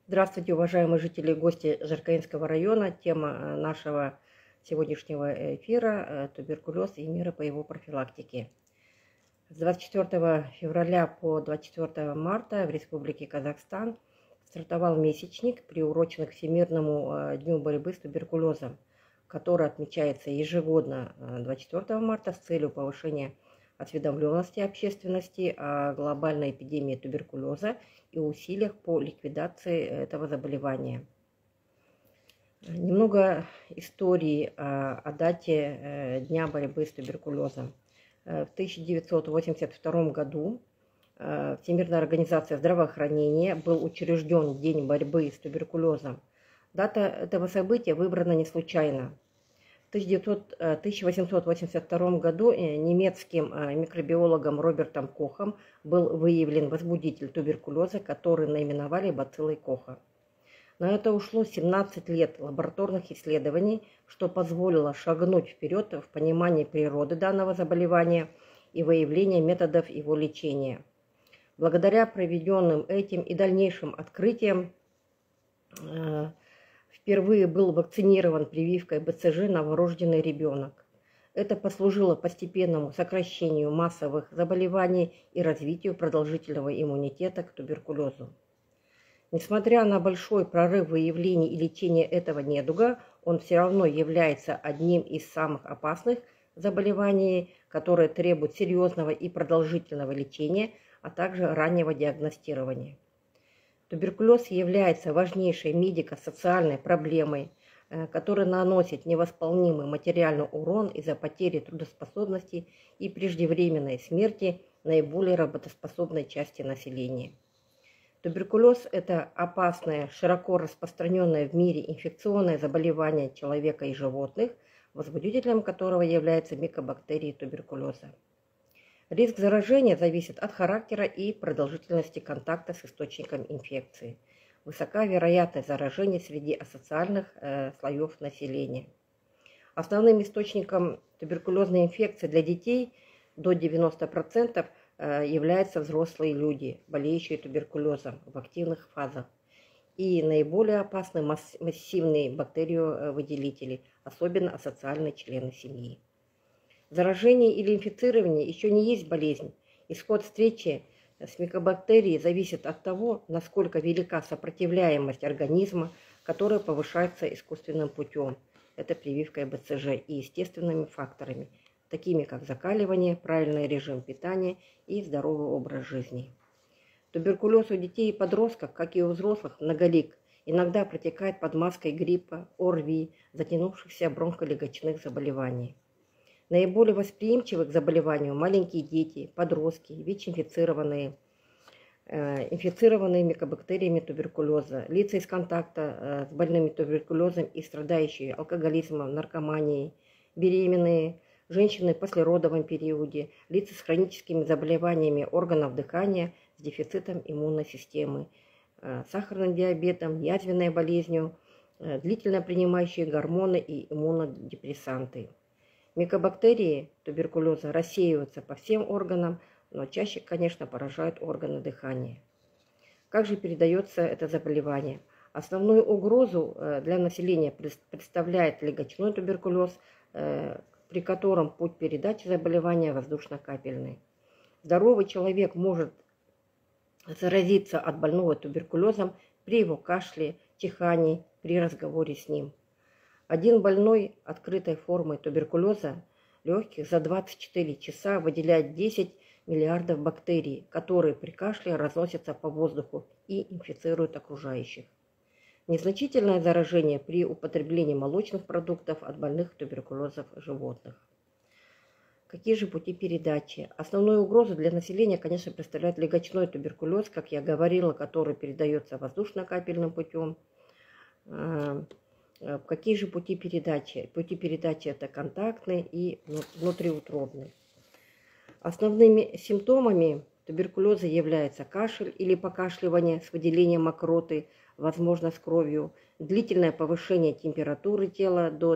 Здравствуйте, уважаемые жители и гости Жаркаинского района. Тема нашего сегодняшнего эфира – туберкулез и меры по его профилактике. С 24 февраля по 24 марта в Республике Казахстан стартовал месячник, приуроченный к Всемирному дню борьбы с туберкулезом, который отмечается ежегодно 24 марта с целью повышения осведомленности общественности о глобальной эпидемии туберкулеза и усилиях по ликвидации этого заболевания. Немного истории о дате Дня борьбы с туберкулезом. В 1982 году Всемирная организация здравоохранения был учрежден День борьбы с туберкулезом. Дата этого события выбрана не случайно. В 1882 году немецким микробиологом Робертом Кохом был выявлен возбудитель туберкулеза, который наименовали бациллой Коха. На это ушло 17 лет лабораторных исследований, что позволило шагнуть вперед в понимании природы данного заболевания и выявления методов его лечения. Благодаря проведенным этим и дальнейшим открытиям впервые был вакцинирован прививкой БЦЖ новорожденный ребенок. Это послужило постепенному сокращению массовых заболеваний и развитию продолжительного иммунитета к туберкулезу. Несмотря на большой прорыв выявления и лечения этого недуга, он все равно является одним из самых опасных заболеваний, которые требуют серьезного и продолжительного лечения, а также раннего диагностирования. Туберкулез является важнейшей медико-социальной проблемой, которая наносит невосполнимый материальный урон из-за потери трудоспособности и преждевременной смерти наиболее работоспособной части населения. Туберкулез – это опасное, широко распространенное в мире инфекционное заболевание человека и животных, возбудителем которого являются микобактерии туберкулеза. Риск заражения зависит от характера и продолжительности контакта с источником инфекции. Высока вероятность заражения среди асоциальных слоев населения. Основным источником туберкулезной инфекции для детей до 90% являются взрослые люди, болеющие туберкулезом в активных фазах. И наиболее опасны массивные бактериовыделители, особенно асоциальные члены семьи. Заражение или инфицирование еще не есть болезнь. Исход встречи с микобактерией зависит от того, насколько велика сопротивляемость организма, которая повышается искусственным путем. Это прививкой БЦЖ и естественными факторами, такими как закаливание, правильный режим питания и здоровый образ жизни. Туберкулез у детей и подростков, как и у взрослых, многолик. Иногда протекает под маской гриппа, ОРВИ, затянувшихся бронхолегочных заболеваний. Наиболее восприимчивы к заболеванию маленькие дети, подростки, ВИЧ-инфицированные, инфицированные микобактериями туберкулеза, лица из контакта с больными туберкулезом и страдающие алкоголизмом, наркоманией, беременные, женщины в послеродовом периоде, лица с хроническими заболеваниями органов дыхания, с дефицитом иммунной системы, сахарным диабетом, язвенной болезнью, длительно принимающие гормоны и иммунодепрессанты. Микобактерии туберкулеза рассеиваются по всем органам, но чаще, конечно, поражают органы дыхания. Как же передается это заболевание? Основную угрозу для населения представляет легочной туберкулез, при котором путь передачи заболевания воздушно-капельный. Здоровый человек может заразиться от больного туберкулезом при его кашле, чихании, при разговоре с ним. Один больной открытой формой туберкулеза легких за 24 часа выделяет 10 миллиардов бактерий, которые при кашле разносятся по воздуху и инфицируют окружающих. Незначительное заражение при употреблении молочных продуктов от больных туберкулезом животных. Какие же пути передачи? Основную угрозу для населения, конечно, представляет легочной туберкулез, как я говорила, который передается воздушно-капельным путем. Какие же пути передачи? Пути передачи это контактные и внутриутробные. Основными симптомами туберкулеза являются кашель или покашливание с выделением мокроты, возможно с кровью, длительное повышение температуры тела до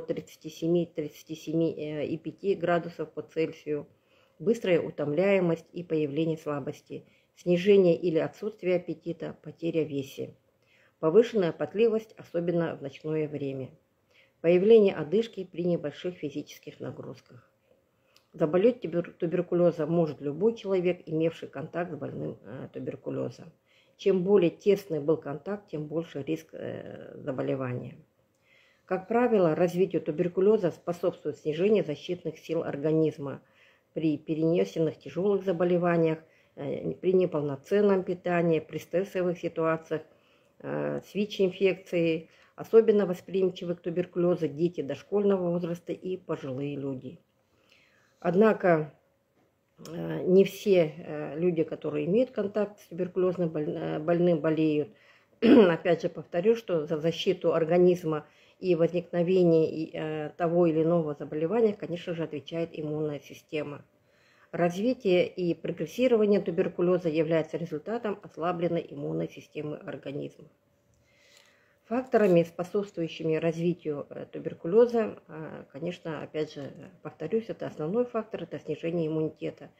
37-37,5 градусов по Цельсию, быстрая утомляемость и появление слабости, снижение или отсутствие аппетита, потеря в весе. повышенная потливость, особенно в ночное время, появление одышки при небольших физических нагрузках. Заболеть туберкулезом может любой человек, имевший контакт с больным туберкулезом. Чем более тесный был контакт, тем больше риск заболевания. Как правило, развитию туберкулеза способствует снижение защитных сил организма при перенесенных тяжелых заболеваниях, при неполноценном питании, при стрессовых ситуациях, с ВИЧ-инфекцией. Особенно восприимчивы к туберкулезу дети дошкольного возраста и пожилые люди. Однако не все люди, которые имеют контакт с туберкулезным больным, болеют. Опять же повторю, что за защиту организма и возникновение того или иного заболевания, конечно же, отвечает иммунная система. Развитие и прогрессирование туберкулеза является результатом ослабленной иммунной системы организма. Факторами, способствующими развитию туберкулеза, конечно, опять же, повторюсь, это основной фактор, это снижение иммунитета.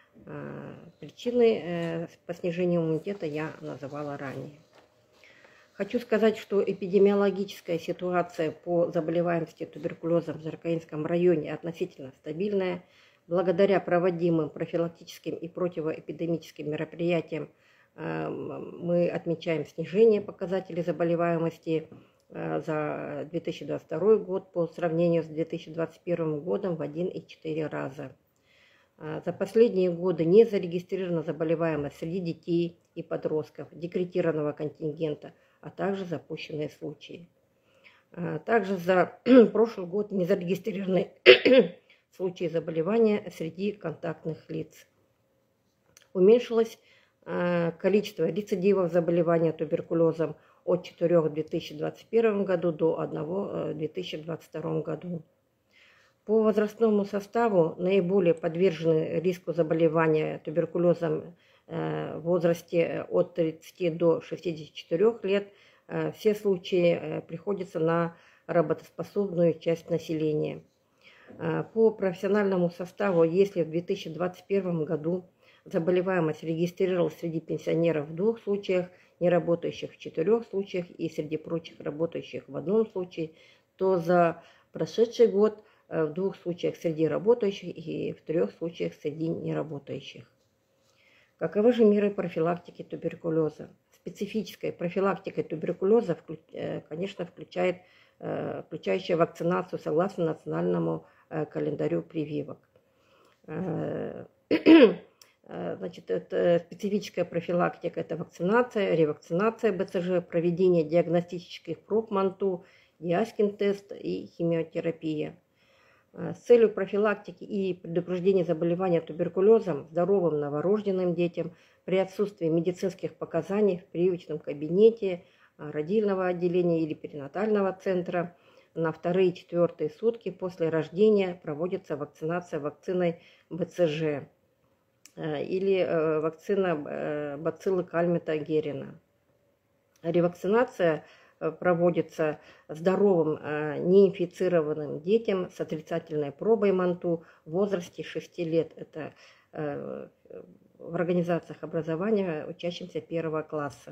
Причины по снижению иммунитета я называла ранее. Хочу сказать, что эпидемиологическая ситуация по заболеваемости туберкулезом в Жаркаинском районе относительно стабильная. Благодаря проводимым профилактическим и противоэпидемическим мероприятиям мы отмечаем снижение показателей заболеваемости за 2022 год по сравнению с 2021 годом в 1,4 раза. За последние годы не зарегистрирована заболеваемость среди детей и подростков декретированного контингента, а также запущенные случаи. Также за прошлый год не зарегистрированы случаи заболевания среди контактных лиц. Уменьшилось количество рецидивов заболевания туберкулезом от 4 в 2021 году до 1 в 2022 году. По возрастному составу наиболее подвержены риску заболевания туберкулезом в возрасте от 30 до 64 лет. Все случаи приходятся на работоспособную часть населения. По профессиональному составу, если в 2021 году заболеваемость регистрировалась среди пенсионеров в 2 случаях, неработающих в 4 случаях и среди прочих работающих в 1 случае, то за прошедший год в 2 случаях среди работающих и в 3 случаях среди неработающих. Каковы же меры профилактики туберкулеза? Специфическая профилактика туберкулеза, конечно, включающая вакцинацию согласно национальному календарю прививок. Значит, это специфическая профилактика, это вакцинация, ревакцинация БЦЖ, проведение диагностических проб МАНТУ, Диаскин-тест и химиотерапия. С целью профилактики и предупреждения заболевания туберкулезом здоровым новорожденным детям при отсутствии медицинских показаний в прививочном кабинете, родильного отделения или перинатального центра на 2-4 сутки после рождения проводится вакцинация вакциной БЦЖ или вакцина бациллы кальмета герина. Ревакцинация проводится здоровым неинфицированным детям с отрицательной пробой МАНТУ в возрасте 6 лет. Это в организациях образования учащимся 1 класса.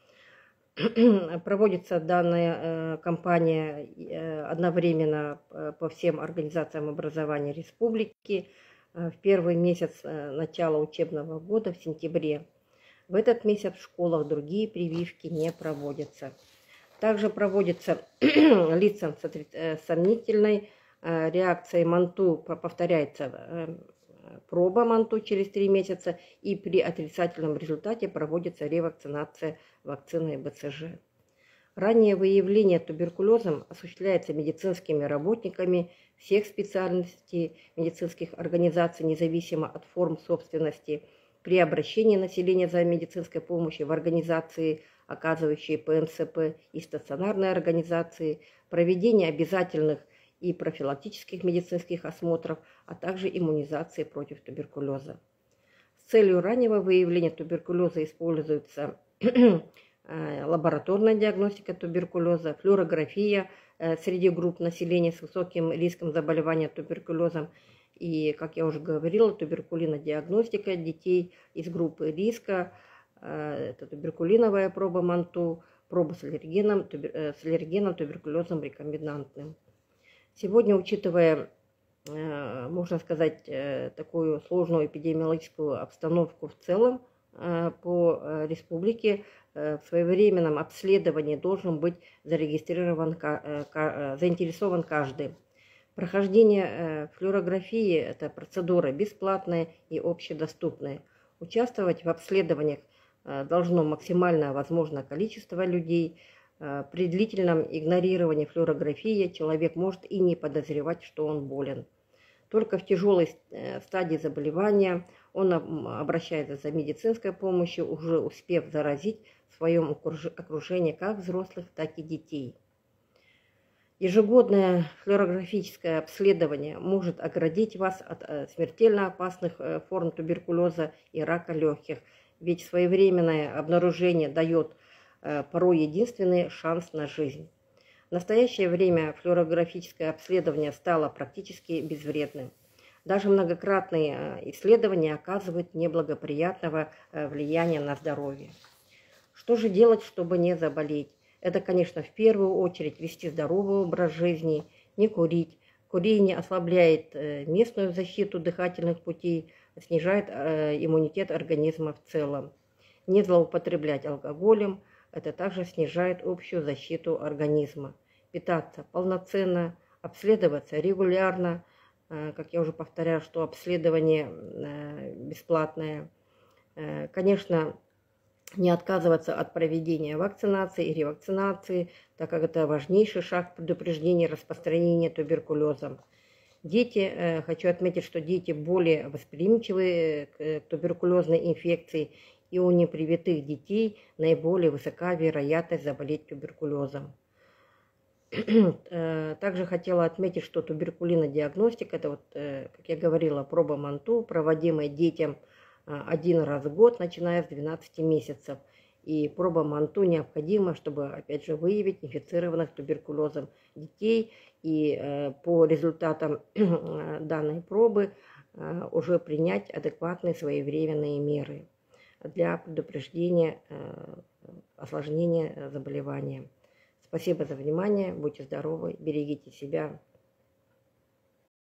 Проводится данная кампания одновременно по всем организациям образования республики в первый месяц начала учебного года, в сентябре. В этот месяц в школах другие прививки не проводятся. Также проводится лицам с сомнительной реакцией МАНТУ, повторяется проба МАНТУ через 3 месяца, и при отрицательном результате проводится ревакцинация вакциной БЦЖ. Раннее выявление туберкулезом осуществляется медицинскими работниками всех специальностей медицинских организаций, независимо от форм собственности, при обращении населения за медицинской помощью в организации, оказывающие ПНСП, и стационарные организации, проведение обязательных и профилактических медицинских осмотров, а также иммунизации против туберкулеза. С целью раннего выявления туберкулеза используется лабораторная диагностика туберкулеза, флюорография среди групп населения с высоким риском заболевания туберкулезом и, как я уже говорила, туберкулинодиагностика детей из группы риска, Это туберкулиновая проба МАНТУ, проба с аллергеном, туберкулезом рекомбинантным. Сегодня, учитывая, можно сказать, такую сложную эпидемиологическую обстановку в целом по республике, в своевременном обследовании должен быть заинтересован каждый. Прохождение флюорографии – это процедура бесплатная и общедоступная. Участвовать в обследованиях должно максимально возможное количество людей. При длительном игнорировании флюорографии человек может и не подозревать, что он болен. Только в тяжелой стадии заболевания он обращается за медицинской помощью, уже успев заразить в своем окружении как взрослых, так и детей. Ежегодное флюорографическое обследование может оградить вас от смертельно опасных форм туберкулеза и рака легких, ведь своевременное обнаружение дает порой единственный шанс на жизнь. В настоящее время флюорографическое обследование стало практически безвредным. Даже многократные исследования оказывают неблагоприятного влияния на здоровье. Что же делать, чтобы не заболеть? Это, конечно, в первую очередь вести здоровый образ жизни, не курить. Курение ослабляет местную защиту дыхательных путей, снижает иммунитет организма в целом. Не злоупотреблять алкоголем, это также снижает общую защиту организма. Питаться полноценно, обследоваться регулярно. Как я уже повторяю, что обследование бесплатное. Конечно, не отказываться от проведения вакцинации и ревакцинации, так как это важнейший шаг предупреждения распространения туберкулеза. Дети, хочу отметить, что дети более восприимчивы к туберкулезной инфекции, и у непривитых детей наиболее высока вероятность заболеть туберкулезом. Также хотела отметить, что туберкулинодиагностика, это вот, как я говорила, проба МАНТУ, проводимая детям один раз в год, начиная с 12 месяцев. И проба МАНТУ необходима, чтобы, опять же, выявить инфицированных туберкулезом детей. И по результатам данной пробы уже принять адекватные своевременные меры для предупреждения осложнения заболевания. Спасибо за внимание, будьте здоровы, берегите себя.